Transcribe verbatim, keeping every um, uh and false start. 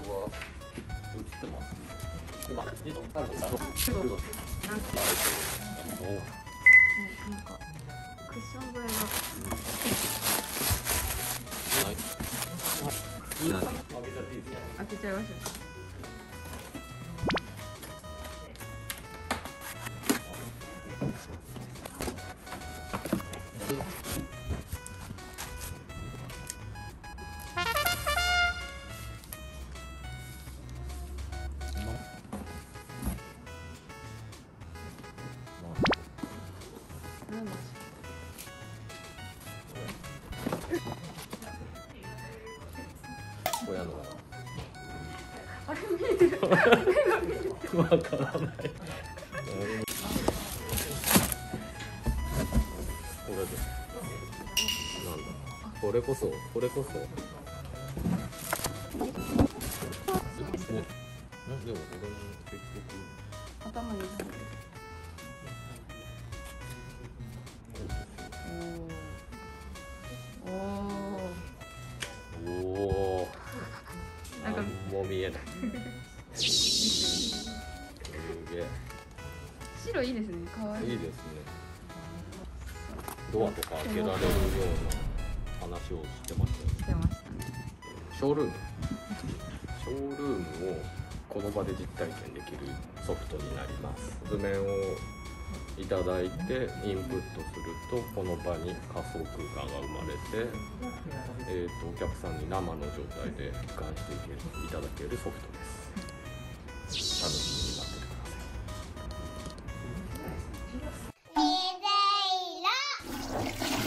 は映ってます。今、自動多分だろう。 すごい。なんか、 おなんかクッション材が。 はい。いいな。開けちゃっていいですか。 開けちゃいましょう。 親のあれ見えてる。 わからない。なんだ。これです。なんだ。これこそ、これこそ。うん、でも、俺も結局。 頭に。おお。 おお。 なんかもう見えない。すげえ。 白いいですね。可愛い。 いいですね。ドアとか開けられるような話をしてましたよね。 してましたね。 ショールーム。ショールームをこの場で実体験できるソフトになります。図面をいただいてインプットするとこの場に仮想空間が生まれて、えー、とお客さんに生の状態で俯瞰していただけるソフトです。楽しみになっててください。